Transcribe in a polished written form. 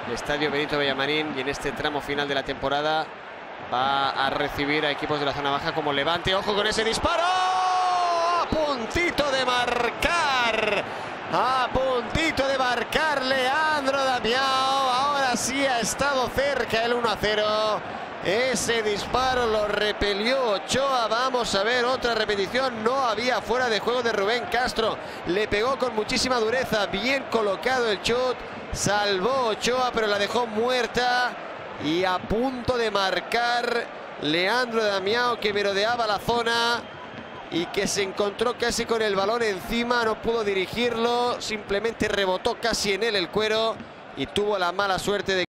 el estadio Benito Villamarín, y en este tramo final de la temporada va a recibir a equipos de la zona baja como Levante. ¡Ojo con ese disparo! ¡A puntito de marcar! ¡A puntito de marcar Leandro Damião! Ahora sí ha estado cerca el 1-0. Ese disparo lo repelió Ochoa. Vamos a ver otra repetición. No había fuera de juego de Rubén Castro. Le pegó con muchísima dureza. Bien colocado el chut. Salvó Ochoa, pero la dejó muerta. Y a punto de marcar Leandro Damião, que merodeaba la zona y que se encontró casi con el balón encima. No pudo dirigirlo. Simplemente rebotó casi en él el cuero y tuvo la mala suerte de